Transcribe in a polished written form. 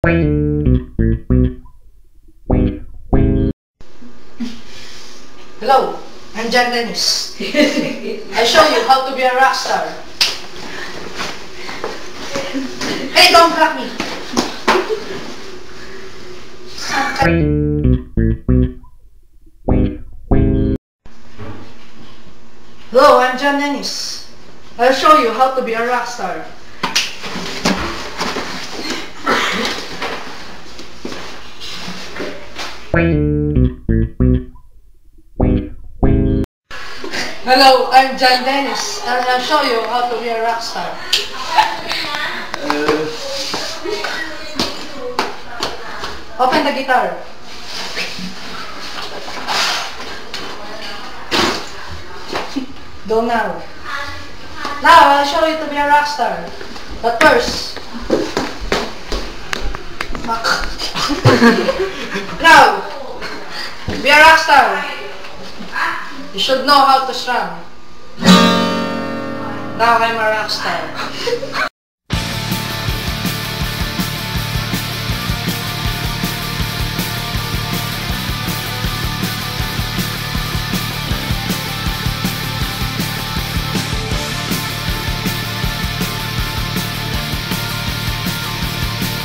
Hello, I'm John Dennis. I show you how to be a rock star. Hey, don't crack me. Hello, I'm John Dennis. I'll show you how to be a rock star. Hello, I'm John Dennis, and I'll show you how to be a rock star. Open the guitar. Go now. Now, I'll show you to be a rock star. But first, now, be a rock star. You should know how to strum. Now I'm a rock star.